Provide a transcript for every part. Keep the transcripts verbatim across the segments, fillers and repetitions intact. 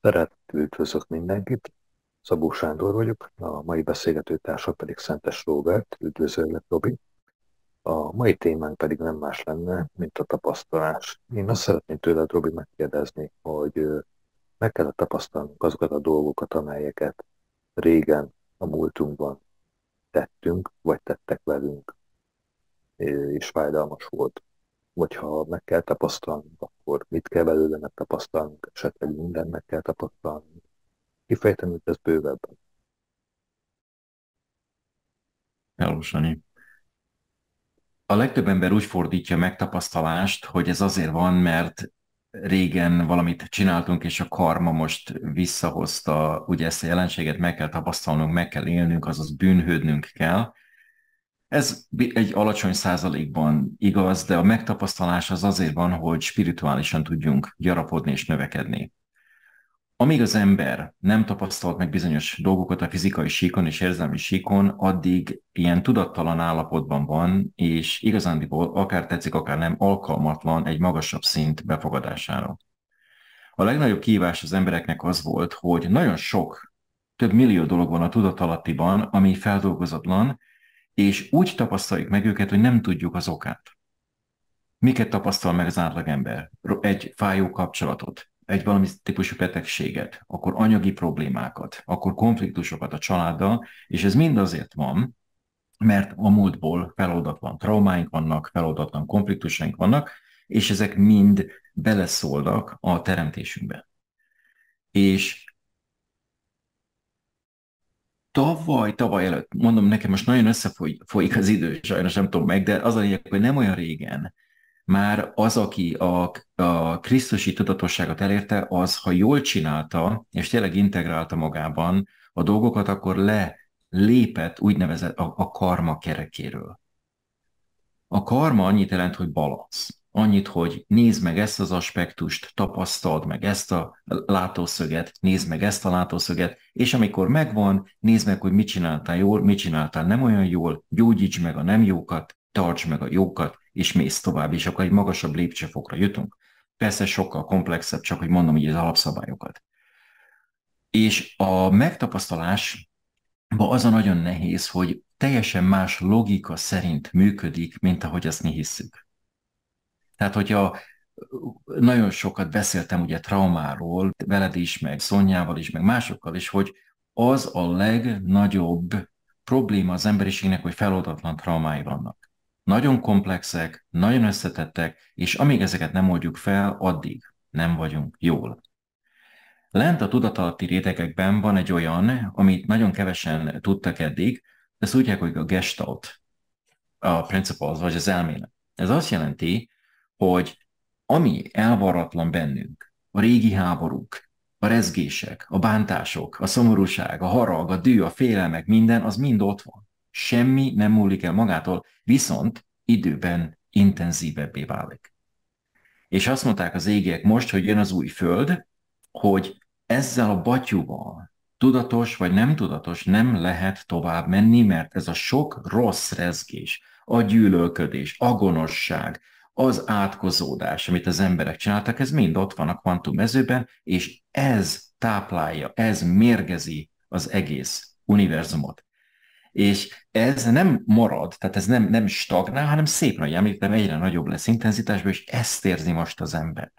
Szeretettel üdvözlök mindenkit, Szabó Sándor vagyok, a mai beszélgető társa pedig Szentes Róbert, üdvözöllek Robi. A mai témánk pedig nem más lenne, mint a tapasztalás. Én azt szeretném tőled, Robi, megkérdezni, hogy ö, meg kellett tapasztalnunk azokat a dolgokat, amelyeket régen, a múltunkban tettünk, vagy tettek velünk, ö, és fájdalmas volt. Vagy ha meg kell tapasztalnunk, akkor mit kell belőle megtapasztalnunk, esetleg mindent meg kell tapasztalnunk. Kifejteni ezt bővebben. Hello, Sanyi. A legtöbb ember úgy fordítja megtapasztalást, hogy ez azért van, mert régen valamit csináltunk, és a karma most visszahozta, ugye ezt a jelenséget meg kell tapasztalnunk, meg kell élnünk, azaz bűnhődnünk kell. Ez bi- egy alacsony százalékban igaz, de a megtapasztalás az azért van, hogy spirituálisan tudjunk gyarapodni és növekedni. Amíg az ember nem tapasztalt meg bizonyos dolgokat a fizikai síkon és érzelmi síkon, addig ilyen tudattalan állapotban van, és igazándiból akár tetszik, akár nem, alkalmatlan egy magasabb szint befogadására. A legnagyobb kihívás az embereknek az volt, hogy nagyon sok, több millió dolog van a tudatalattiban, ami feldolgozatlan, és úgy tapasztaljuk meg őket, hogy nem tudjuk az okát. Miket tapasztal meg az átlagember? Egy fájó kapcsolatot, egy valami típusú betegséget, akkor anyagi problémákat, akkor konfliktusokat a családdal, és ez mind azért van, mert a múltból feloldatlan traumáink vannak, feloldatlan konfliktusaink vannak, és ezek mind beleszólnak a teremtésünkbe. És tavaly, tavaly előtt, mondom, nekem most nagyon összefolyik az idő, sajnos nem tudom meg, de az a lényeg, hogy nem olyan régen, már az, aki a, a krisztusi tudatosságot elérte, az, ha jól csinálta, és tényleg integrálta magában a dolgokat, akkor le lépett úgynevezett a, a karma kerekéről. A karma annyit jelent, hogy balansz. Annyit, hogy nézd meg ezt az aspektust, tapasztald meg ezt a látószöget, nézd meg ezt a látószöget, és amikor megvan, nézd meg, hogy mit csináltál jól, mit csináltál nem olyan jól, gyógyíts meg a nem jókat, tarts meg a jókat, és mész tovább, és akkor egy magasabb lépcsőfokra jutunk. Persze sokkal komplexebb, csak hogy mondom így az alapszabályokat. És a megtapasztalásban az a nagyon nehéz, hogy teljesen más logika szerint működik, mint ahogy azt mi hisszük. Tehát, hogyha nagyon sokat beszéltem ugye traumáról, veled is, meg Szonyával is, meg másokkal is, hogy az a legnagyobb probléma az emberiségnek, hogy feloldatlan traumái vannak. Nagyon komplexek, nagyon összetettek, és amíg ezeket nem oldjuk fel, addig nem vagyunk jól. Lent a tudatalatti rétegekben van egy olyan, amit nagyon kevesen tudtak eddig, ezt úgy hívják, hogy a Gestalt, a principles, vagy az elmélet. Ez azt jelenti, hogy ami elvarratlan bennünk, a régi háborúk, a rezgések, a bántások, a szomorúság, a harag, a dű, a félelmek, minden, az mind ott van. Semmi nem múlik el magától, viszont időben intenzívebbé válik. És azt mondták az égiek most, hogy jön az új föld, hogy ezzel a batyúval, tudatos vagy nem tudatos, nem lehet tovább menni, mert ez a sok rossz rezgés, a gyűlölködés, a gonoszság, az átkozódás, amit az emberek csináltak, ez mind ott van a kvantummezőben, és ez táplálja, ez mérgezi az egész univerzumot. És ez nem marad, tehát ez nem, nem stagnál, hanem szép nagy, említem, egyre nagyobb lesz intenzitásban, és ezt érzi most az ember.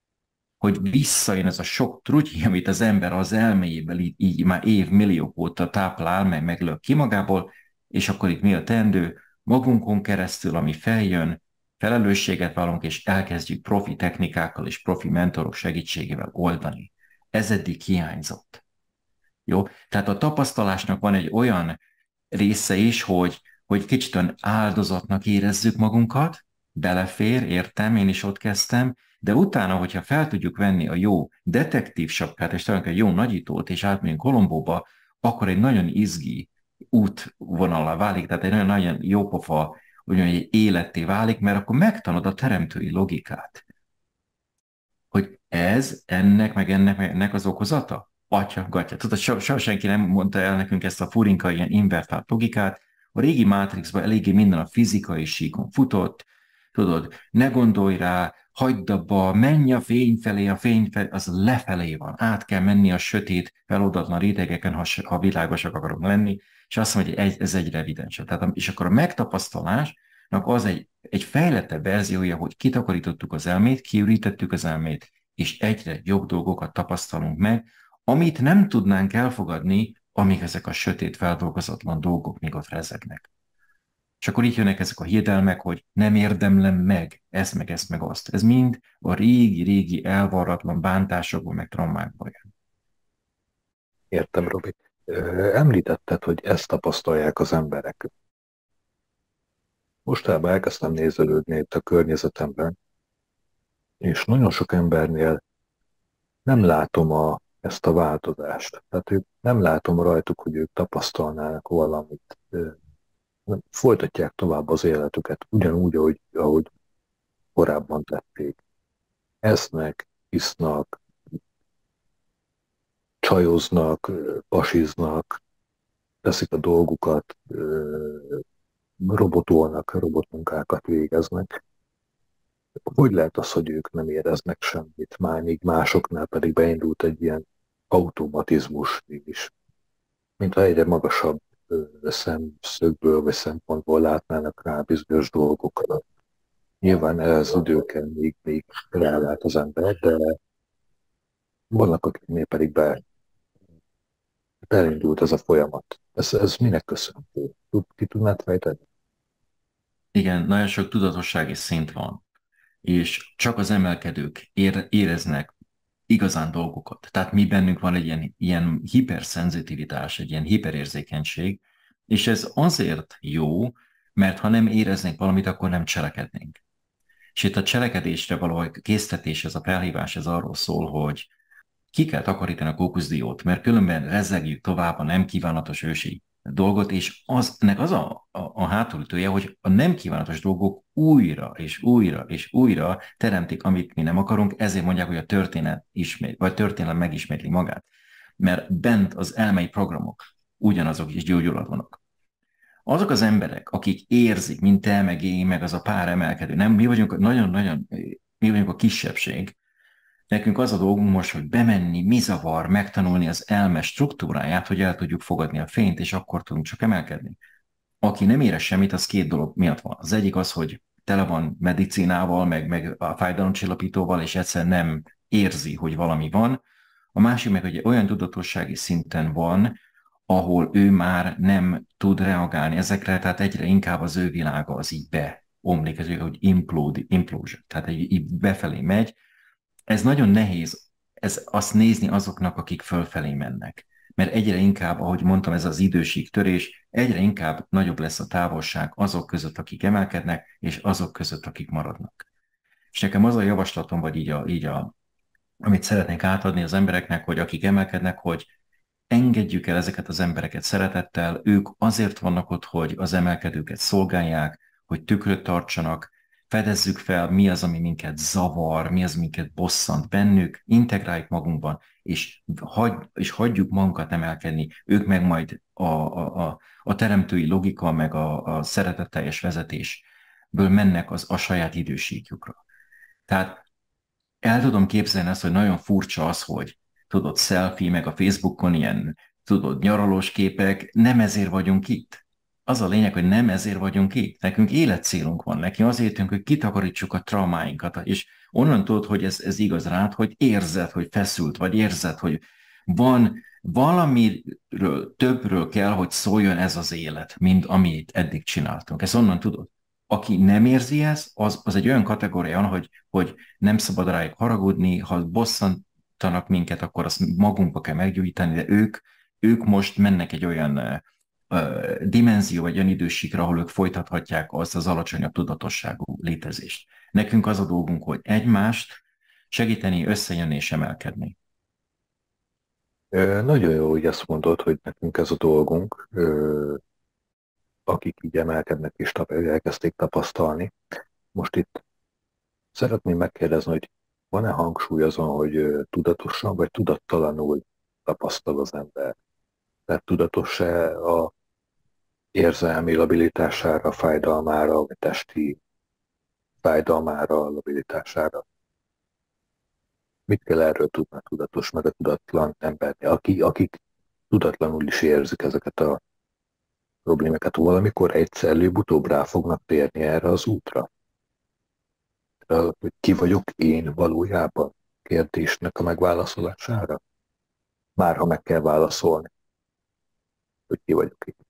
Hogy visszajön ez a sok trutyi, amit az ember az elméjéből így, így már évmilliók óta táplál, meg meglök ki magából, és akkor itt mi a teendő? Magunkon keresztül, ami feljön, felelősséget vállalunk, és elkezdjük profi technikákkal és profi mentorok segítségével oldani. Ez eddig hiányzott. Jó? Tehát a tapasztalásnak van egy olyan része is, hogy, hogy kicsit olyan áldozatnak érezzük magunkat, belefér, értem, én is ott kezdtem, de utána, hogyha fel tudjuk venni a jó detektív sapkát, és talán egy jó nagyítót, és átmegyünk Kolombóba, akkor egy nagyon izgi útvonalá válik, tehát egy nagyon, nagyon jópofa, ugyan egy életté válik, mert akkor megtanod a teremtői logikát. Hogy ez, ennek, meg ennek, meg ennek az okozata? Atya, gatya. Tudod, soha so, senki nem mondta el nekünk ezt a furinka ilyen invertált logikát. A régi Matrixban eléggé minden a fizikai síkon futott. Tudod, ne gondolj rá, hagyd abba, menj a fény felé, a fény felé, az lefelé van. Át kell menni a sötét, feloldatlan rétegeken, ha, ha világosak akarunk lenni, és azt mondja, hogy ez egyre evidensebb. Tehát, és akkor a megtapasztalásnak az egy, egy fejlettebb verziója, hogy kitakarítottuk az elmét, kiürítettük az elmét, és egyre jobb dolgokat tapasztalunk meg, amit nem tudnánk elfogadni, amíg ezek a sötét, feldolgozatlan dolgok még ott rezegnek. És akkor így jönnek ezek a hiedelmek, hogy nem érdemlem meg ezt, meg ezt, meg azt. Ez mind a régi-régi elvarratlan bántásokból, meg traumákból jön. Értem, Robi. Említetted, hogy ezt tapasztalják az emberek. Mostában elkezdtem nézelődni itt a környezetemben, és nagyon sok embernél nem látom a, ezt a változást. Tehát ők, nem látom rajtuk, hogy ők tapasztalnának valamit. Folytatják tovább az életüket, ugyanúgy, ahogy, ahogy korábban tették. Esznek, isznak, csajoznak, pasiznak, teszik a dolgukat, robotolnak, robotmunkákat végeznek. Hogy lehet az, hogy ők nem éreznek semmit, már míg másoknál pedig beindult egy ilyen automatizmus is, mintha egyre magasabb szemszögből vagy szempontból látnának rá bizonyos dolgokat. Nyilván ez idő kell, még, még rálát az ember, de vannak, akiknél pedig be, beindult ez a folyamat. Ez, ez minek köszönhető? Ki tudnád fejteni? Igen, nagyon sok tudatossági szint van, és csak az emelkedők ér, éreznek igazán dolgokat. Tehát mi bennünk van egy ilyen, ilyen hiperszenzitivitás, egy ilyen hiperérzékenység, és ez azért jó, mert ha nem éreznénk valamit, akkor nem cselekednénk. És itt a cselekedésre való késztetés, ez a felhívás, ez arról szól, hogy ki kell takarítani a kókuszdiót, mert különben rezegjük tovább a nem kívánatos ősi dolgot, és az, ennek az a, a, a hátulütője, hogy a nem kívánatos dolgok újra és újra és újra teremtik, amit mi nem akarunk, ezért mondják, hogy a történet ismét, vagy történelem megismétli magát. Mert bent az elmei programok ugyanazok is gyógyulatlanok. Azok az emberek, akik érzik, mint te, meg én, meg az a pár emelkedő, nem, mi vagyunk nagyon-nagyon, mi vagyunk a kisebbség, nekünk az a dolgunk most, hogy bemenni, mi zavar, megtanulni az elme struktúráját, hogy el tudjuk fogadni a fényt, és akkor tudunk csak emelkedni. Aki nem érez semmit, az két dolog miatt van. Az egyik az, hogy tele van medicinával, meg, meg a fájdalomcsillapítóval, és egyszerűen nem érzi, hogy valami van. A másik meg, hogy olyan tudatossági szinten van, ahol ő már nem tud reagálni ezekre, tehát egyre inkább az ő világa az így beomlik, ez hogy implode, implosion, tehát így befelé megy. Ez nagyon nehéz, ez azt nézni azoknak, akik fölfelé mennek. Mert egyre inkább, ahogy mondtam, ez az idősík törés, egyre inkább nagyobb lesz a távolság azok között, akik emelkednek, és azok között, akik maradnak. És nekem az a javaslatom, vagy így, a, így a, amit szeretnék átadni az embereknek, hogy akik emelkednek, hogy engedjük el ezeket az embereket szeretettel, ők azért vannak ott, hogy az emelkedőket szolgálják, hogy tükröt tartsanak, fedezzük fel, mi az, ami minket zavar, mi az, minket bosszant bennük, integráljuk magunkban, és, hagy, és hagyjuk magunkat emelkedni, ők meg majd a, a, a, a teremtői logika, meg a, a szeretetteljes vezetésből mennek az, a saját idősíkjukra. Tehát el tudom képzelni azt, hogy nagyon furcsa az, hogy tudod, selfie, meg a Facebookon ilyen, tudod, nyaralós képek, nem ezért vagyunk itt. Az a lényeg, hogy nem ezért vagyunk itt. Nekünk életcélunk van, neki azért jönk, hogy kitakarítsuk a traumáinkat, és onnan tudod, hogy ez, ez igaz rád, hogy érzed, hogy feszült, vagy érzed, hogy van valamiről, többről kell, hogy szóljon ez az élet, mint amit eddig csináltunk. Ezt onnan tudod. Aki nem érzi ezt, az, az egy olyan kategória, hogy, hogy nem szabad rájuk haragudni, ha bosszantanak minket, akkor azt magunkba kell meggyújtani, de ők, ők most mennek egy olyan uh, dimenzió, vagy olyan idősíkra, ahol ők folytathatják azt az alacsonyabb tudatosságú létezést. Nekünk az a dolgunk, hogy egymást segíteni, összejönni és emelkedni. Nagyon jó, hogy ezt mondod, hogy nekünk ez a dolgunk, akik így emelkednek és elkezdték tapasztalni. Most itt szeretném megkérdezni, hogy van-e hangsúly azon, hogy tudatosan vagy tudattalanul tapasztal az ember? Tehát tudatos-e a érzelmi labilitására, fájdalmára, vagy testi fájdalmára, a labilitására. Mit kell erről tudni a tudatos, meg a tudatlan emberni, aki, akik tudatlanul is érzik ezeket a problémákat. Valamikor egyszer előbb-utóbb rá fognak térni erre az útra. Hogy ki vagyok én valójában kérdésnek a megválaszolására. Már ha meg kell válaszolni, hogy ki vagyok én.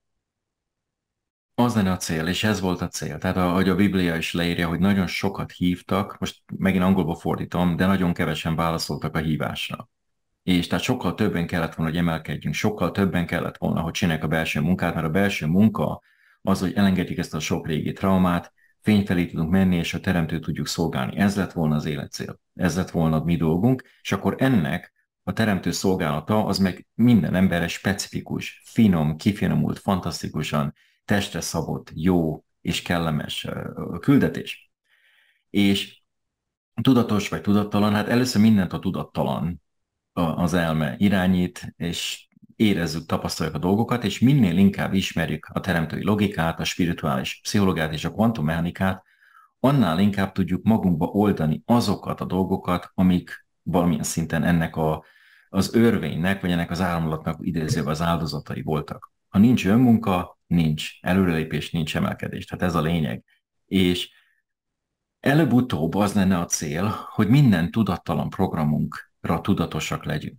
Az lenne a cél, és ez volt a cél. Tehát ahogy a Biblia is leírja, hogy nagyon sokat hívtak, most megint angolba fordítom, de nagyon kevesen válaszoltak a hívásra. És tehát sokkal többen kellett volna, hogy emelkedjünk, sokkal többen kellett volna, hogy csinálják a belső munkát, mert a belső munka az, hogy elengedjük ezt a sok régi traumát, fény felé tudunk menni, és a teremtőt tudjuk szolgálni. Ez lett volna az életcél. Ez lett volna a mi dolgunk, és akkor ennek a teremtő szolgálata az meg minden emberre specifikus, finom, kifinomult, fantasztikusan, testre szabott, jó és kellemes küldetés. És tudatos vagy tudattalan, hát először mindent a tudattalan az elme irányít, és érezzük, tapasztaljuk a dolgokat, és minél inkább ismerjük a teremtői logikát, a spirituális pszichológiát és a kvantummechanikát, annál inkább tudjuk magunkba oldani azokat a dolgokat, amik valamilyen szinten ennek a, az örvénynek, vagy ennek az áramlatnak idézőben az áldozatai voltak. Ha nincs önmunka, nincs előrelépés, nincs emelkedés. Tehát ez a lényeg. És előbb-utóbb az lenne a cél, hogy minden tudattalan programunkra tudatosak legyünk.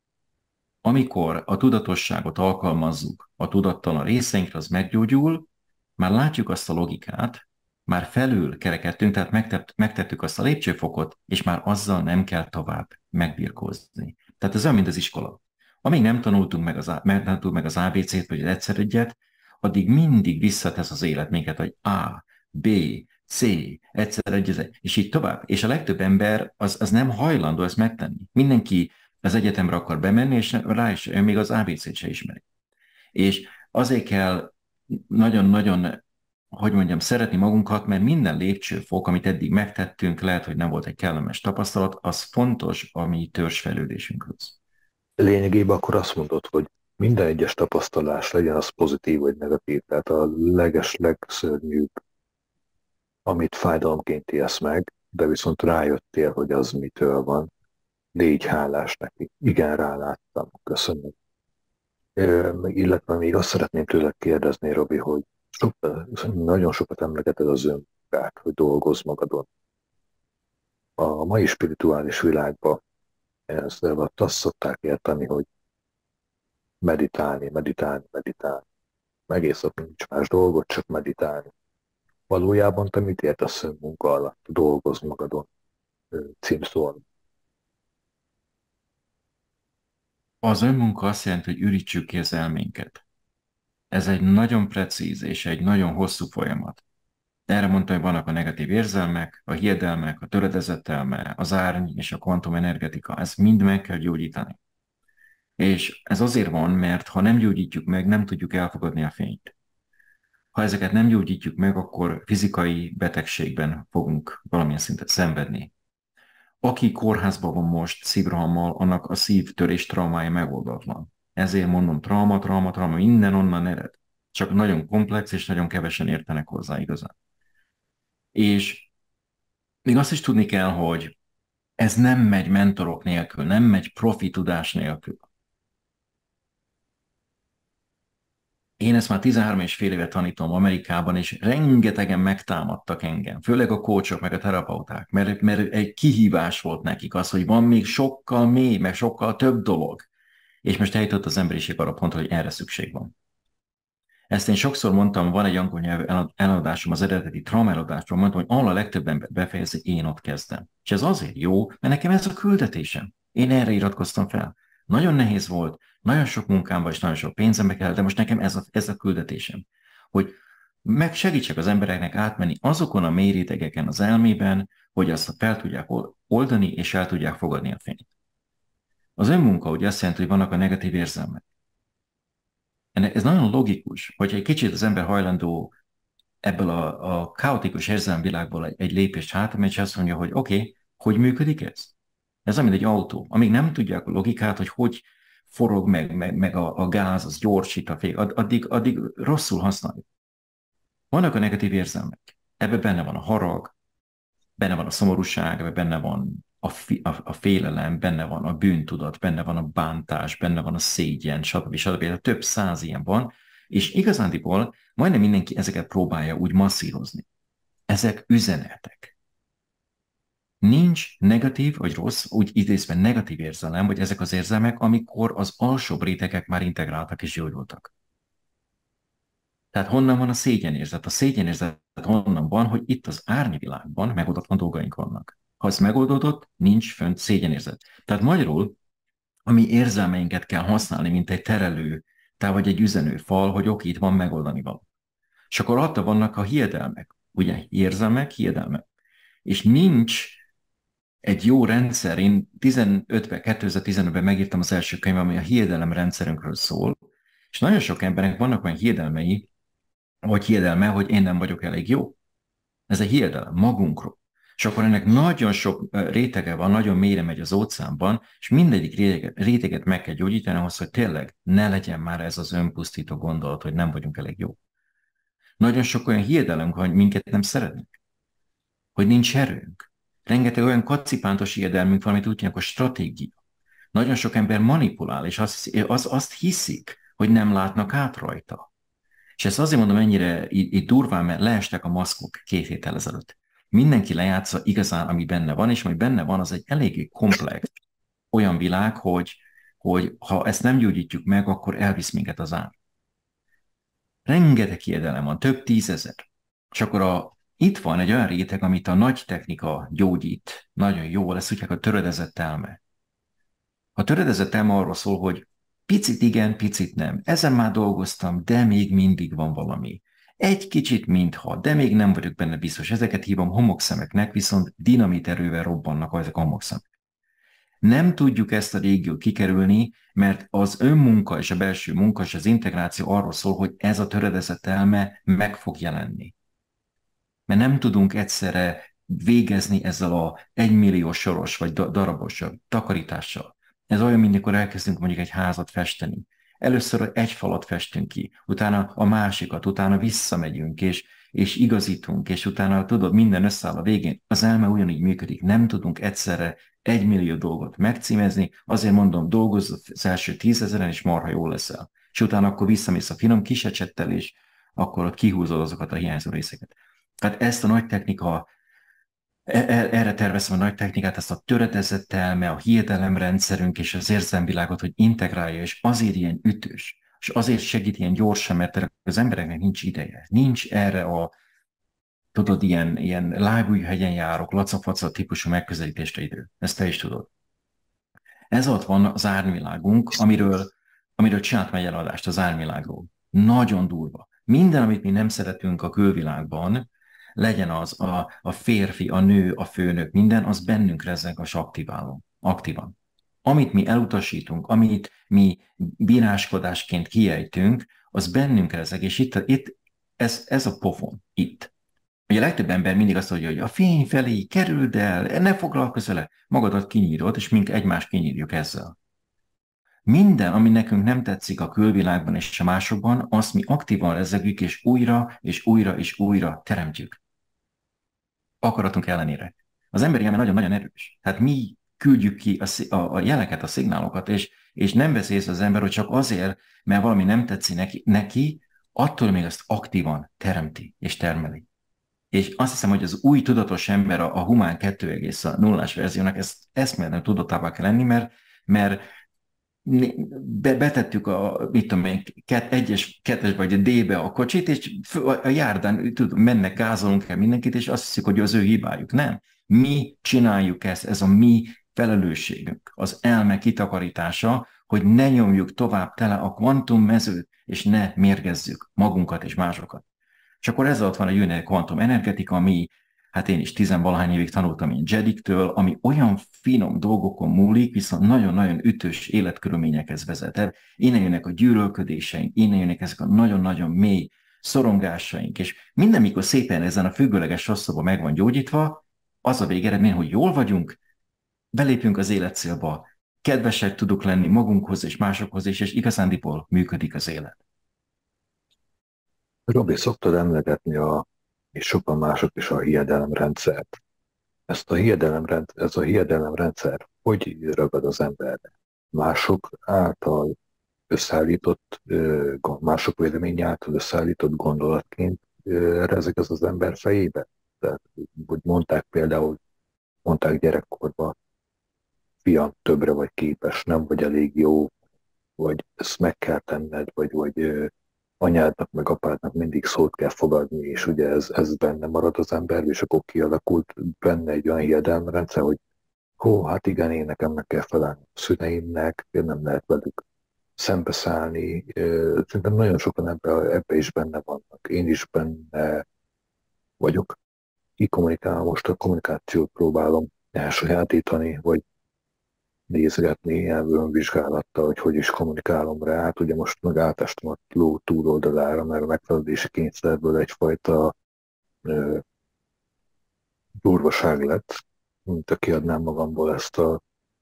Amikor a tudatosságot alkalmazzuk a tudattalan részeinkre, az meggyógyul, már látjuk azt a logikát, már felül kerekedtünk, tehát megtett, megtettük azt a lépcsőfokot, és már azzal nem kell tovább megbirkózni. Tehát ez olyan, mint az iskola. Amíg nem tanultunk meg az, nem tanultunk meg az á bé cét, vagy az egyszer egyet, addig mindig visszatesz az élet minket, hogy A, B, C, egyszer egy, és így tovább. És a legtöbb ember az, az nem hajlandó ezt megtenni. Mindenki az egyetemre akar bemenni, és rá is, még az á bé cét se ismeri. És azért kell nagyon-nagyon, hogy mondjam, szeretni magunkat, mert minden lépcsőfok, amit eddig megtettünk, lehet, hogy nem volt egy kellemes tapasztalat, az fontos a mi törzsfejlődésünkhöz. Lényegében akkor azt mondod, hogy minden egyes tapasztalás, legyen az pozitív vagy negatív, tehát a leges, legszörnyűbb, amit fájdalomként élsz meg, de viszont rájöttél, hogy az mitől van, légy hálás neki. Igen, ráláttam, köszönöm. Illetve még azt szeretném tőled kérdezni, Robi, hogy sok, nagyon sokat emlegeted az önmunkát, hogy dolgozz magadon. A mai spirituális világban ezzel azt szokták érteni, hogy meditálni, meditálni, meditálni. Egész ott nincs más dolgot, csak meditálni. Valójában te mit értesz önmunka alatt? Dolgozz magadon címszóan. Az önmunka azt jelenti, hogy ürítsük ki az elménket. Ez egy nagyon precíz és egy nagyon hosszú folyamat. Erre mondtam, hogy vannak a negatív érzelmek, a hiedelmek, a töredezett elme, az árny és a kvantumenergetika. Ezt mind meg kell gyógyítani. És ez azért van, mert ha nem gyógyítjuk meg, nem tudjuk elfogadni a fényt. Ha ezeket nem gyógyítjuk meg, akkor fizikai betegségben fogunk valamilyen szinten szenvedni. Aki kórházban van most szívrohammal, annak a szívtörés traumája megoldatlan. Ezért mondom, trauma, trauma, trauma, minden onnan ered. Csak nagyon komplex, és nagyon kevesen értenek hozzá igazán. És még azt is tudni kell, hogy ez nem megy mentorok nélkül, nem megy profi tudás nélkül. Én ezt már tizenhárom és fél éve tanítom Amerikában, és rengetegen megtámadtak engem, főleg a coachok, meg a terapeuták, mert, mert egy kihívás volt nekik az, hogy van még sokkal mély, meg sokkal több dolog. És most eljutott az emberiség arra pontra, hogy erre szükség van. Ezt én sokszor mondtam, van egy angol nyelvű eladásom, az eredeti trauma eladásról, mondtam, hogy ahol a legtöbb ember befejezi, én ott kezdem. És ez azért jó, mert nekem ez a küldetésem. Én erre iratkoztam fel. Nagyon nehéz volt, nagyon sok munkámba és nagyon sok pénzembe kell, de most nekem ez a, ez a küldetésem. Hogy meg segítsek az embereknek átmenni azokon a mély rétegeken az elmében, hogy azt fel tudják oldani, és el tudják fogadni a fényt. Az önmunka ugye azt jelenti, hogy vannak a negatív érzelmek. Ez nagyon logikus, hogy egy kicsit az ember hajlandó ebből a, a kaotikus érzelmvilágból egy, egy lépést hátramegy, és azt mondja, hogy oké, okay, hogy működik ez? Ez olyan, mint egy autó. Amíg nem tudják a logikát, hogy hogy forog meg, meg, meg a, a gáz, az gyorsít a fék, addig, addig rosszul használjuk. Vannak a negatív érzelmek. Ebben benne van a harag, Benne van a szomorúság, benne van a, fi, a, a félelem, benne van a bűntudat, benne van a bántás, benne van a szégyen, stb. stb. Több száz ilyen van, és igazándiból majdnem mindenki ezeket próbálja úgy masszírozni. Ezek üzenetek. Nincs negatív vagy rossz, úgy idézve negatív érzelem, vagy ezek az érzelmek, amikor az alsóbb rétegek már integráltak és gyógyultak. Tehát honnan van a szégyenérzet? A szégyenérzet honnan van, hogy itt az árnyvilágban megoldatlan dolgaink vannak. Ha ez megoldódott, nincs fönt szégyenérzet. Tehát magyarul, ami érzelmeinket kell használni, mint egy terelő, tehát vagy egy üzenőfal, hogy oké, itt van megoldani való. És akkor adta vannak a hiedelmek, ugye érzelmek, hiedelmek. És nincs egy jó rendszer, én tizenötben, kétezer-tizenötben megírtam az első könyv, ami a hiedelem rendszerünkről szól, és nagyon sok embernek vannak olyan hiedelmei, vagy hiedelme, hogy én nem vagyok elég jó. Ez egy hiedelem magunkról. És akkor ennek nagyon sok rétege van, nagyon mélyre megy az óceánban, és mindegyik réteget, réteget meg kell gyógyítani ahhoz, hogy tényleg ne legyen már ez az önpusztító gondolat, hogy nem vagyunk elég jó. Nagyon sok olyan hiedelem, hogy minket nem szeretnek, hogy nincs erőnk. Rengeteg olyan kacipántos hiedelmünk van, amit úgy hívják, a stratégia. Nagyon sok ember manipulál, és azt, az, azt hiszik, hogy nem látnak át rajta. És ezt azért mondom ennyire itt durván, mert leestek a maszkok két héttel ezelőtt. Mindenki lejátsza igazán, ami benne van, és ami benne van, az egy eléggé komplex olyan világ, hogy, hogy ha ezt nem gyógyítjuk meg, akkor elvisz minket az ár. Rengeteg hiedelem van, több tízezer. És akkor a, itt van egy olyan réteg, amit a nagy technika gyógyít, nagyon jó, lesz úgy, a töredezett elme. A töredezett elme arról szól, hogy picit igen, picit nem. Ezen már dolgoztam, de még mindig van valami. Egy kicsit mintha, de még nem vagyok benne biztos. Ezeket hívom homokszemeknek, viszont dinamit erővel robbannak ezek a homokszemek. Nem tudjuk ezt a régiót kikerülni, mert az önmunka és a belső munka és az integráció arról szól, hogy ez a töredezett elme meg fog jelenni. Mert nem tudunk egyszerre végezni ezzel a egymillió soros vagy darabos takarítással. Ez olyan, mint amikor elkezdünk mondjuk egy házat festeni. Először egy falat festünk ki, utána a másikat, utána visszamegyünk, és, és igazítunk, és utána tudod, minden összeáll a végén. Az elme ugyanígy működik. Nem tudunk egyszerre egymillió dolgot megcímezni, azért mondom, dolgozz az első tízezeren, és marha jól leszel. És utána akkor visszamész a finom kisecsettel, és akkor ott kihúzod azokat a hiányzó részeket. Hát ezt a nagy technika, erre tervezem a nagy technikát, ezt a töredezett elme, a hiedelemrendszerünk és az érzelmvilágot, hogy integrálja, és azért ilyen ütős, és azért segít ilyen gyorsan, mert az embereknek nincs ideje. Nincs erre a, tudod, ilyen, ilyen lábújhegyen járok, lacafaca típusú megközelítésre idő. Ezt te is tudod. Ez ott van az árnyvilágunk, amiről, amiről csináltam egy eladást az árnyvilágról. Nagyon durva. Minden, amit mi nem szeretünk a külvilágban, legyen az a, a férfi, a nő, a főnök, minden, az bennünk rezeg, és aktiválunk, aktívan. Amit mi elutasítunk, amit mi bíráskodásként kiejtünk, az bennünk rezeg, és itt, itt ez, ez a pofon, itt. Ugye a legtöbb ember mindig azt mondja, hogy a fény felé kerüld el, ne foglalkozz vele, magadat kinyírod, és mink egymást kinyírjuk ezzel. Minden, ami nekünk nem tetszik a külvilágban és a másokban, azt mi aktívan rezegjük, és újra, és újra, és újra teremtjük. Akaratunk ellenére. Az emberi elme nagyon-nagyon erős. Tehát mi küldjük ki a, a, a jeleket, a szignálokat, és, és nem veszi észre az ember, hogy csak azért, mert valami nem tetszik neki, neki, attól még azt aktívan teremti és termeli. És azt hiszem, hogy az új tudatos ember, a, a humán kettő egész nullás verziónak ezt eszméletlen tudatává kell lenni, mert, mert be, betettük a, mit tudom én, kett, egyes, kettes vagy a D-be a kocsit, és a járdán tudom, mennek, gázolunk el mindenkit, és azt hiszik, hogy az ő hibájuk. Nem. Mi csináljuk ezt, ez a mi felelősségünk, az elme kitakarítása, hogy ne nyomjuk tovább tele a kvantummezőt, és ne mérgezzük magunkat és másokat. És akkor ezzel ott van a jönnek kvantum energetika, ami, hát én is tizenvalahány évig tanultam én Jediktől, ami olyan finom dolgokon múlik, viszont nagyon-nagyon ütős életkörülményekhez vezet el. Innen jönnek a gyűlölködéseink, innen jönnek ezek a nagyon-nagyon mély szorongásaink, és minden, mikor szépen ezen a függőleges rosszóban meg van gyógyítva, az a végeredmény, hogy jól vagyunk, belépünk az életcélba, kedvesek tudunk lenni magunkhoz és másokhoz is, és igazándiból működik az élet. Robi, szoktad emlegetni, a, és sokan mások is a hiedelemrendszert. ezt a hiedelemrend, ez a hiedelemrendszer hogy ragad az emberre? Mások által összeállított, ö, gond- mások véleménye által összeállított gondolatként ö, rezeg ez az ember fejébe? Tehát, hogy mondták például, mondták gyerekkorban, fiam, többre vagy képes, nem vagy elég jó, vagy ezt meg kell tenned, vagy, vagy ö, anyádnak meg apádnak mindig szót kell fogadni, és ugye ez, ez benne marad az ember, és akkor kialakult benne egy olyan hiedelmrendszer, hogy hó, hát igen, én nekem meg kell felelni a szüleimnek, nem lehet velük szembeszállni. Ö, Szerintem nagyon sokan ebbe, ebbe is benne vannak. Én is benne vagyok. Ki kommunikál, most a kommunikációt próbálom elsajátítani, vagy nézgetni ilyen önvizsgálattal, hogy hogy is kommunikálom rá. Hát ugye most meg átestem a ló túloldalára, mert a megfelelési kényszerből egyfajta ö, durvaság lett, mint a kiadnám magamból ezt a,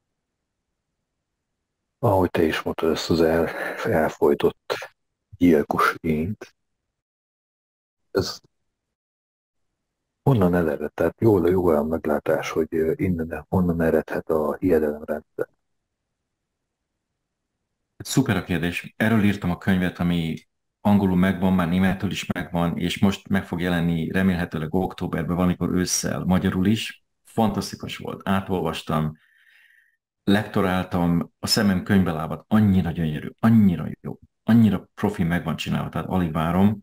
ahogy te is mondtad, ezt az el, elfolytott gyilkos ént. Ez honnan ered? Tehát jól, jó olyan meglátás, hogy ö, innen, honnan eredhet a hiedelemrendszer. Szuper a kérdés. Erről írtam a könyvet, ami angolul megvan, már németül is megvan, és most meg fog jelenni remélhetőleg októberben, valamikor ősszel, magyarul is. Fantasztikus volt. Átolvastam, lektoráltam, a szemem könyvbe lábadt, annyira gyönyörű, annyira jó, annyira profi meg van csinálva, tehát alig várom.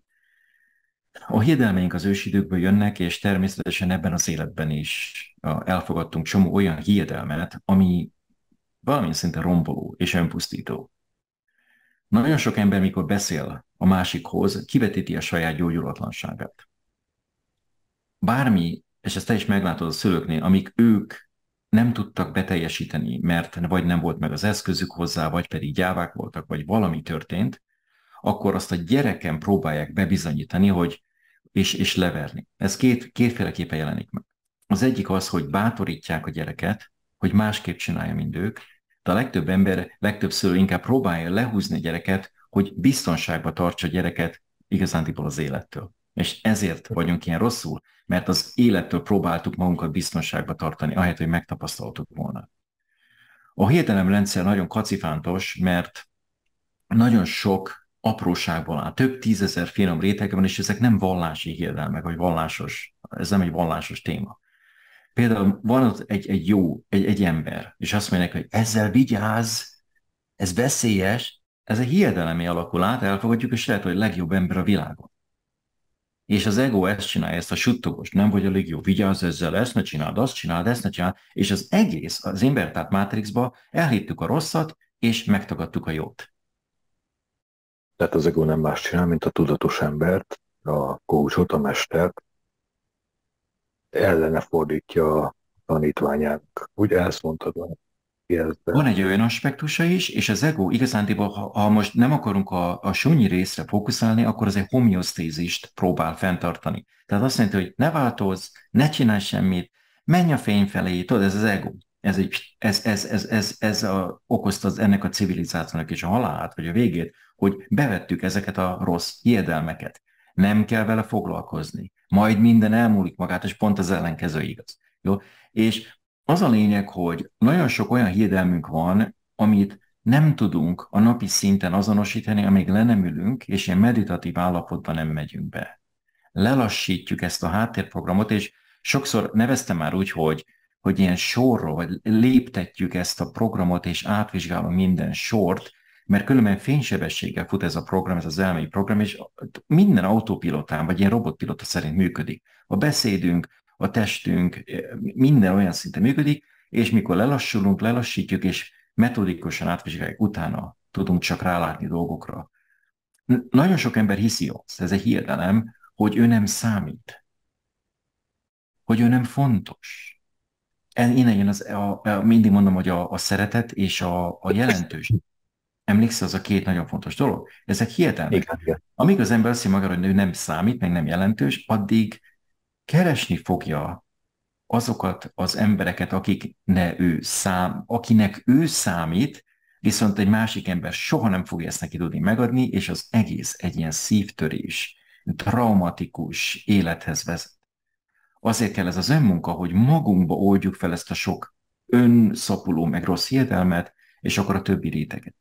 A hiedelmeink az ősidőkből jönnek, és természetesen ebben az életben is a, elfogadtunk csomó olyan hiedelmet, ami valamilyen szinten romboló és önpusztító. Nagyon sok ember, mikor beszél a másikhoz, kivetíti a saját gyógyulatlanságát. Bármi, és ezt te is meglátod a szülőknél, amik ők nem tudtak beteljesíteni, mert vagy nem volt meg az eszközük hozzá, vagy pedig gyávák voltak, vagy valami történt, akkor azt a gyereken próbálják bebizonyítani, hogy és, és leverni. Ez két, kétféleképpen jelenik meg. Az egyik az, hogy bátorítják a gyereket, hogy másképp csinálja, mint ők, de a legtöbb ember, legtöbb szülő inkább próbálja lehúzni a gyereket, hogy biztonságba tartsa a gyereket igazándiból az élettől. És ezért vagyunk ilyen rosszul, mert az élettől próbáltuk magunkat biztonságba tartani, ahelyett, hogy megtapasztaltuk volna. A hiedelemrendszer nagyon kacifántos, mert nagyon sok apróságból áll, több tízezer finom rétege van, és ezek nem vallási hiedelmek, vagy vallásos, ez nem egy vallásos téma. Például van ott egy, egy jó, egy, egy ember, és azt mondják, hogy ezzel vigyázz, ez veszélyes, ez egy hiedelemé alakul át, elfogadjuk, és lehet, hogy a legjobb ember a világon. És az ego ezt csinálja, ezt a suttogos, nem vagy a legjobb, vigyázz ezzel, ezt ne csináld, azt csináld, ezt ne csináld, és az egész, az invertált mátrixba elhittük a rosszat, és megtagadtuk a jót. Tehát az ego nem más csinál, mint a tudatos embert, a coachot, a mestert, ellene fordítja a tanítványának. Úgy ezt mondtad, hogy Van egy olyan aspektusa is, és az ego igazándiból, ha, ha most nem akarunk a, a súnyi részre fókuszálni, akkor az egy homeosztézist próbál fenntartani. Tehát azt jelenti, hogy ne változz, ne csinálj semmit, menj a fény felé, tudod, ez az ego. Ez, egy, ez, ez, ez, ez, ez a, okozta az, ennek a civilizációnak is a halálát, vagy a végét, hogy bevettük ezeket a rossz hiedelmeket. Nem kell vele foglalkozni. Majd minden elmúlik magát, és pont az ellenkező igaz. Jó? És az a lényeg, hogy nagyon sok olyan hiedelmünk van, amit nem tudunk a napi szinten azonosítani, amíg le nem ülünk, és ilyen meditatív állapotban nem megyünk be. Lelassítjuk ezt a háttérprogramot, és sokszor neveztem már úgy, hogy, hogy ilyen sorról, vagy léptetjük ezt a programot, és átvizsgálom minden sort, mert különben fénysebességgel fut ez a program, ez az elmei program, és minden autópilotán, vagy ilyen robotpilota szerint működik. A beszédünk, a testünk, minden olyan szinten működik, és mikor lelassulunk, lelassítjuk, és metodikusan átvizsgáljuk, utána tudunk csak rálátni dolgokra. Nagyon sok ember hiszi azt, ez egy hiedelem, hogy ő nem számít, hogy ő nem fontos. Innen jön az, a, a, mindig mondom, hogy a, a szeretet és a, a jelentőség. Emlékszel, az a két nagyon fontos dolog? Ezek hiedelmek. Igen, igen. Amíg az ember azt mondja magára, hogy ő nem számít, meg nem jelentős, addig keresni fogja azokat az embereket, akik ne ő szám, akinek ő számít, viszont egy másik ember soha nem fogja ezt neki tudni megadni, és az egész egy ilyen szívtörés, traumatikus élethez vezet. Azért kell ez az önmunka, hogy magunkba oldjuk fel ezt a sok önszapuló meg rossz hiedelmet, és akkor a többi réteget.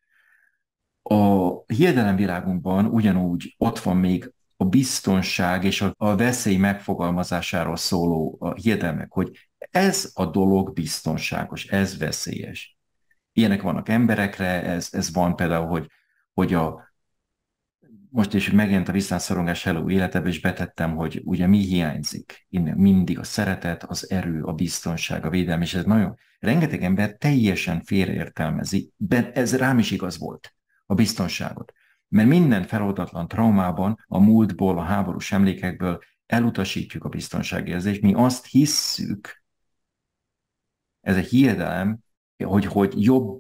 A hiedelemvilágunkban ugyanúgy ott van még a biztonság és a, a veszély megfogalmazásáról szóló a hiedelmek, hogy ez a dolog biztonságos, ez veszélyes. Ilyenek vannak emberekre, ez, ez van például, hogy, hogy a, most is megjelent a Visszánszorongás Hello életebe, és betettem, hogy ugye mi hiányzik. Innen mindig a szeretet, az erő, a biztonság, a védelem, és ez nagyon, rengeteg ember teljesen félreértelmezi, de ez rám is igaz volt, a biztonságot. Mert minden feloldatlan traumában, a múltból, a háborús emlékekből elutasítjuk a biztonságérzést, mi azt hisszük, ez egy hiedelem, hogy, hogy jobb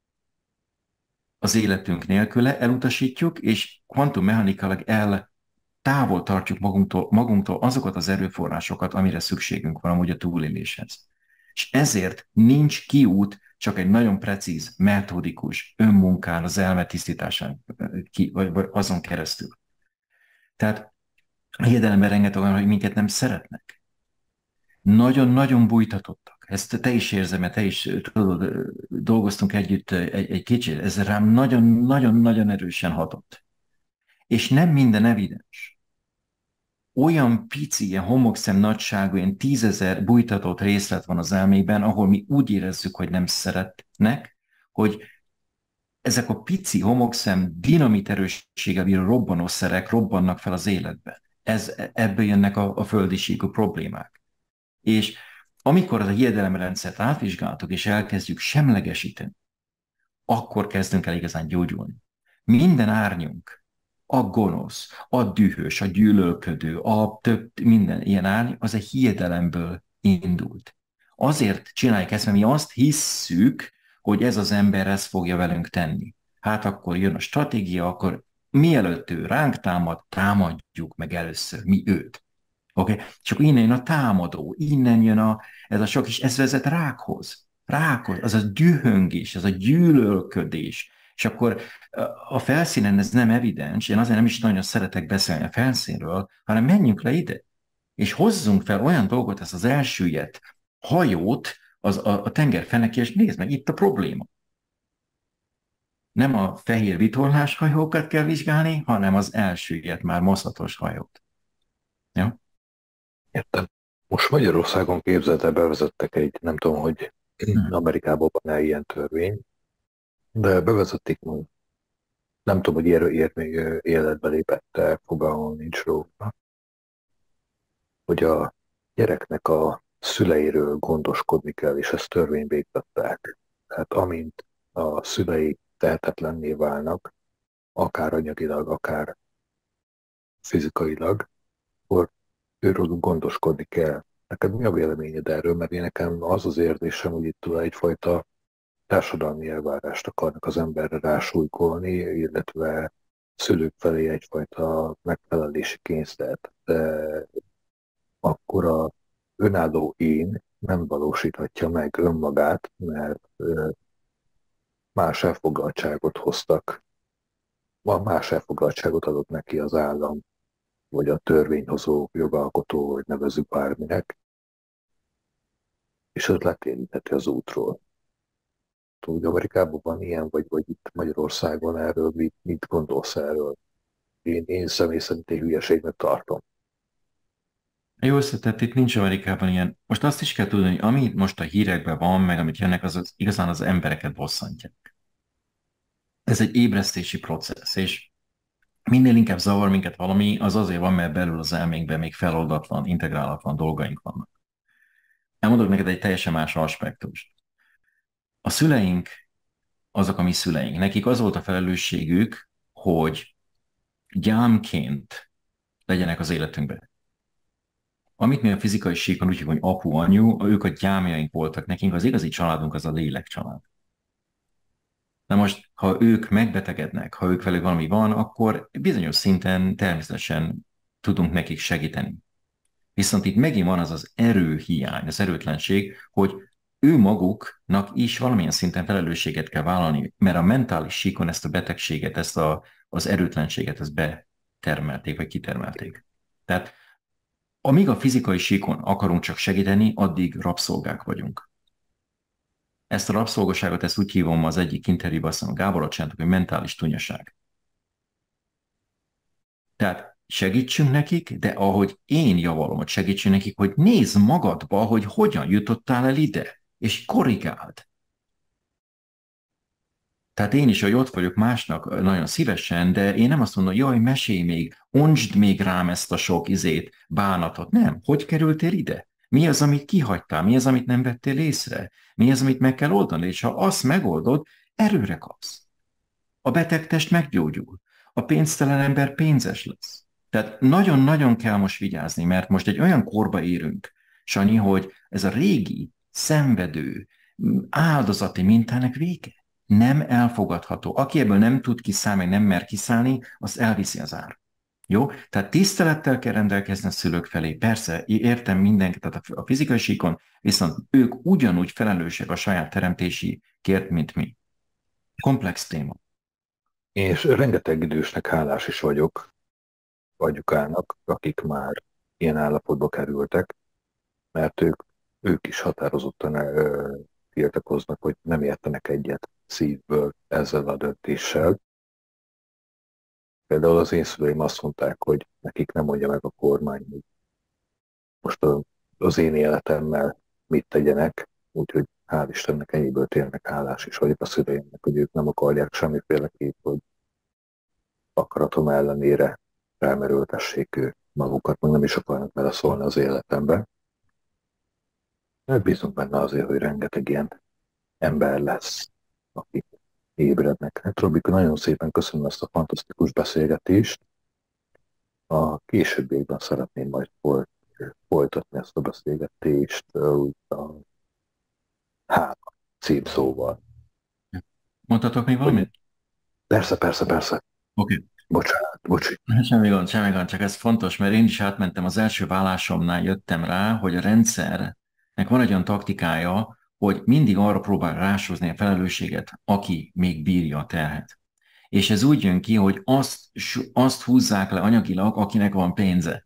az életünk nélküle, elutasítjuk, és kvantummechanikailag el távol tartjuk magunktól, magunktól azokat az erőforrásokat, amire szükségünk van amúgy a túléléshez. És ezért nincs kiút, csak egy nagyon precíz, metódikus önmunkán, az elme tisztításán, ki, vagy, vagy azon keresztül. Tehát a hiedelemben rengeteg olyan, hogy minket nem szeretnek. Nagyon-nagyon bújtatottak. Ezt te is érzem, mert te is tudod, dolgoztunk együtt egy, egy kicsit. Ez rám nagyon-nagyon-nagyon erősen hatott. És nem minden evidens. Olyan pici, ilyen homokszem nagyságú, ilyen tízezer bújtatott részlet van az elmében, ahol mi úgy érezzük, hogy nem szeretnek, hogy ezek a pici homokszem dinamit erősséggel bíró robbanószerek robbannak fel az életben. Ez, ebből jönnek a, a földi síkú problémák. És amikor az a hiedelemrendszert átvizsgáltuk, és elkezdjük semlegesíteni, akkor kezdünk el igazán gyógyulni. Minden árnyunk, a gonosz, a dühös, a gyűlölködő, a több, minden ilyen árny, az egy hiedelemből indult. Azért csináljuk ezt, mert mi azt hisszük, hogy ez az ember ezt fogja velünk tenni. Hát akkor jön a stratégia, akkor mielőtt ő ránk támad, támadjuk meg először mi őt. Oké? Okay? És akkor innen jön a támadó, innen jön a, ez a sok, és ez vezet rákhoz. Rákhoz, az a dühöngés, az a gyűlölködés. És akkor a felszínen ez nem evidens, én azért nem is nagyon szeretek beszélni a felszínről, hanem menjünk le ide, és hozzunk fel olyan dolgot, ez az elsüllyedt hajót az, a, a tenger fenekén, és nézd meg, itt a probléma. Nem a fehér vitorlás hajókat kell vizsgálni, hanem az elsüllyedt, már moszatos hajót. Ja? Értem. Most Magyarországon képzelte bevezettek egy, nem tudom, hogy Amerikában van-e ilyen törvény, de bevezették, nem tudom, hogy ilyen ér, életbe lépette, fogalmam nincs róla, hogy a gyereknek a szüleiről gondoskodni kell, és ezt törvénybe iktatták. Tehát amint a szülei tehetetlenné válnak, akár anyagilag, akár fizikailag, akkor őről gondoskodni kell. Neked mi a véleményed erről? Mert én nekem az az érzésem, hogy itt egyfajta társadalmi elvárást akarnak az emberre rásúlykolni, illetve szülők felé egyfajta megfelelési kényszert. De akkor a önálló én nem valósíthatja meg önmagát, mert más elfoglaltságot hoztak, más elfoglaltságot adott neki az állam, vagy a törvényhozó, jogalkotó, vagy nevezzük bárminek, és ez letéríteti az útról. Úgy Amerikában van ilyen, vagy, vagy itt Magyarországon erről, mit, mit gondolsz erről? Én, én személy szerint egy hülyeségnek tartom. Jó összetett, itt nincs Amerikában ilyen. Most azt is kell tudni, hogy ami most a hírekben van, meg amit jönnek, az, az igazán az embereket bosszantják. Ez egy ébresztési processz, és minél inkább zavar minket valami, az azért van, mert belül az elménkben még feloldatlan, integrálatlan dolgaink vannak. Elmondok neked egy teljesen más aspektust. A szüleink, azok a mi szüleink, nekik az volt a felelősségük, hogy gyámként legyenek az életünkben. Amit mi a fizikai síkon úgy hívjuk, hogy apu, anyu, ők a gyámjaink voltak nekünk, az igazi családunk az a lélek család. Na most, ha ők megbetegednek, ha ők velük valami van, akkor bizonyos szinten természetesen tudunk nekik segíteni. Viszont itt megint van az az erőhiány, az erőtlenség, hogy ő maguknak is valamilyen szinten felelősséget kell vállalni, mert a mentális síkon ezt a betegséget, ezt a, az erőtlenséget ezt betermelték, vagy kitermelték. Tehát amíg a fizikai síkon akarunk csak segíteni, addig rabszolgák vagyunk. Ezt a rabszolgaságot, ezt úgy hívom az egyik interjúban, azt mondom, Gábor csináltuk, hogy mentális tunyaság. Tehát segítsünk nekik, de ahogy én javalom, hogy segítsünk nekik, hogy nézd magadba, hogy hogyan jutottál el ide, és korrigáld. Tehát én is, hogy ott vagyok másnak nagyon szívesen, de én nem azt mondom, jaj, mesélj még, ontsd még rám ezt a sok izét, bánatot. Nem. Hogy kerültél ide? Mi az, amit kihagytál? Mi az, amit nem vettél észre? Mi az, amit meg kell oldani? És ha azt megoldod, erőre kapsz. A betegtest meggyógyul. A pénztelen ember pénzes lesz. Tehát nagyon-nagyon kell most vigyázni, mert most egy olyan korba érünk, Sanyi, hogy ez a régi, szenvedő, áldozati mintának vége. Nem elfogadható. Aki ebből nem tud kiszállni, nem mer kiszállni, azt elviszi az ár. Jó? Tehát tisztelettel kell rendelkezni a szülők felé. Persze, értem mindenkit, tehát a fizikai síkon, viszont ők ugyanúgy felelősek a saját teremtésikért, mint mi. Komplex téma. És rengeteg idősnek hálás is vagyok, anyukának, akik már ilyen állapotba kerültek, mert ők, ők is határozottan ö, tiltakoznak, hogy nem értenek egyet szívből ezzel a döntéssel. Például az én szüleim azt mondták, hogy nekik nem mondja meg a kormány, hogy most a, az én életemmel mit tegyenek, úgyhogy hál' Istennek ennyiből tényleg hálás is vagyok a szüleimnek, hogy ők nem akarják semmiféleképp, hogy akaratom ellenére felmerültessék ők magukat, meg nem is akarnak beleszólni az életembe. Mert bízunk benne azért, hogy rengeteg ilyen ember lesz, akik ébrednek. Hát Robika, nagyon szépen köszönöm ezt a fantasztikus beszélgetést. A későbbiekben szeretném majd foly- folytatni ezt a beszélgetést úgy a három címszóval. Mondhatok még valamit? Persze, persze, persze. Oké. Okay. Bocsánat, bocsi. Semmi gond, semmi gond, csak ez fontos, mert én is átmentem az első vállásomnál, jöttem rá, hogy a rendszernek van egy olyan taktikája, hogy mindig arra próbál ráshozni a felelősséget, aki még bírja a terhet. És ez úgy jön ki, hogy azt, azt húzzák le anyagilag, akinek van pénze.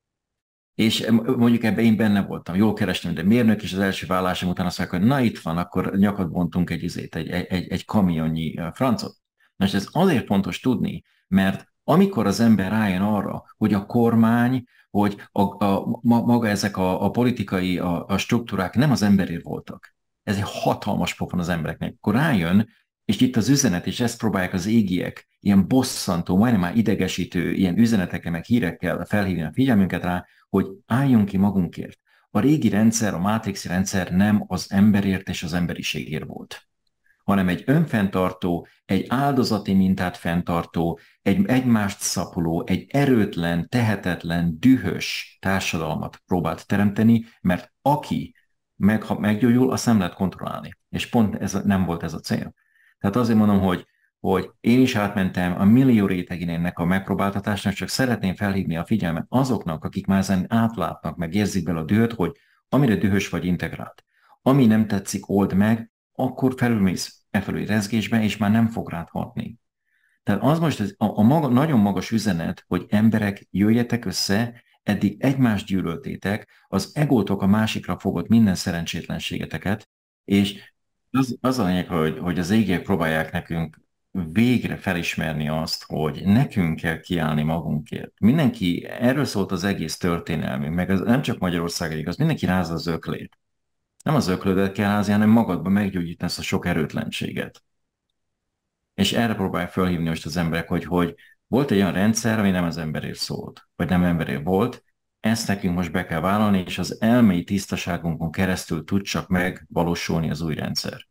És mondjuk ebben én benne voltam, jól kerestem, de mérnök, és az első vállásom után azt mondják, hogy na itt van, akkor nyakat bontunk egy, izét, egy, egy, egy kamionnyi francot. Most ez azért fontos tudni, mert amikor az ember rájön arra, hogy a kormány, hogy a, a, maga ezek a, a politikai a, a struktúrák nem az emberért voltak. Ez egy hatalmas pofon az embereknek. Akkor rájön, és itt az üzenet, és ezt próbálják az égiek, ilyen bosszantó, majdnem már idegesítő, ilyen üzenetekkel, meg hírekkel felhívni a figyelmünket rá, hogy álljunk ki magunkért. A régi rendszer, a mátrixi rendszer nem az emberért és az emberiségért volt, hanem egy önfenntartó, egy áldozati mintát fenntartó, egy egymást szapuló, egy erőtlen, tehetetlen, dühös társadalmat próbált teremteni, mert aki meg, ha meggyógyul, azt nem lehet kontrollálni. És pont ez nem volt ez a cél. Tehát azért mondom, hogy, hogy én is átmentem a millió rétegének a megpróbáltatásnak, csak szeretném felhívni a figyelmet azoknak, akik már ezen átlátnak, meg érzik bele a dühöt, hogy amire dühös vagy, integrált. Ami nem tetszik, old meg, akkor felülmész e felül rezgésbe, és már nem fog rád hatni. Tehát az most ez a, a maga, nagyon magas üzenet, hogy emberek, jöjjetek össze, eddig egymást gyűlöltétek, az egótok a másikra fogott minden szerencsétlenségeteket, és az, az a lényeg, hogy, hogy az égiek próbálják nekünk végre felismerni azt, hogy nekünk kell kiállni magunkért. Mindenki, erről szólt az egész történelmünk, meg az, nem csak Magyarország igaz, mindenki rázza az öklét. Nem az öklödet kell rázni, hanem magadban meggyógyítani ezt a sok erőtlenséget. És erre próbálják felhívni most az emberek, hogy, hogy volt egy olyan rendszer, ami nem az emberért szólt, vagy nem emberért volt, ezt nekünk most be kell vállalni, és az elmei tisztaságunkon keresztül tud csak megvalósulni az új rendszer.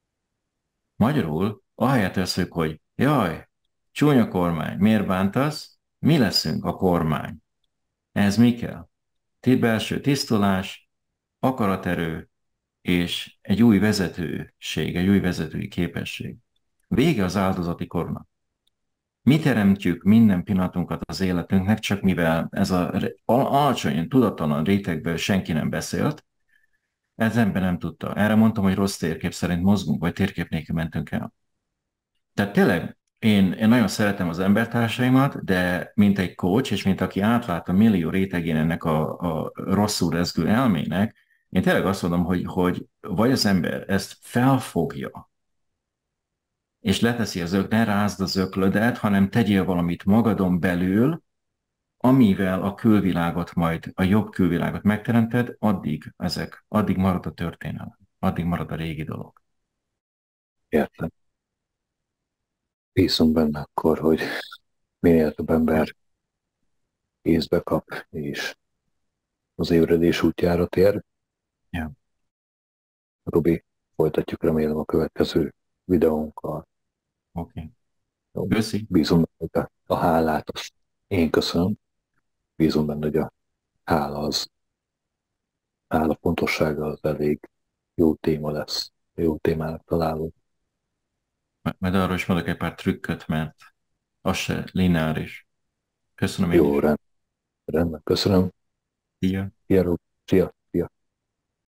Magyarul, ahelyett veszük, hogy jaj, csúnya kormány, miért bántasz? Mi leszünk a kormány? Ez mi kell? Belső tisztulás, akaraterő, és egy új vezetőség, egy új vezetői képesség. Vége az áldozati kornak. Mi teremtjük minden pillanatunkat az életünknek, csak mivel ez a alacsony, tudattalan rétegből senki nem beszélt, ez ember nem tudta. Erre mondtam, hogy rossz térkép szerint mozgunk, vagy térkép nélkül mentünk el. Tehát tényleg én, én nagyon szeretem az embertársaimat, de mint egy coach, és mint aki átlát a millió rétegén ennek a, a rosszul rezgő elmének, én tényleg azt mondom, hogy, hogy vagy az ember ezt felfogja, és leteszi az ök, ne rázd az öklödet, hanem tegyél valamit magadon belül, amivel a külvilágot majd, a jobb külvilágot megteremted, addig ezek, addig marad a történelem, addig marad a régi dolog. Értem. Bízom benne akkor, hogy minél több ember észbe kap, és az ébredés útjára tér. Ja, Robi, folytatjuk remélem a következő videónkkal. oké. Okay. Jó? Köszi. Bízom benne, hogy a, a hálát azt én köszönöm. Bízom benne, hogy a hála az, hála fontossága az elég jó téma lesz. Jó témának találunk. Majd arról is mondok egy pár trükköt, mert az se lineáris. Köszönöm én Jó, is. rend, rendben, köszönöm. Szia. Szia, Robi. Szia.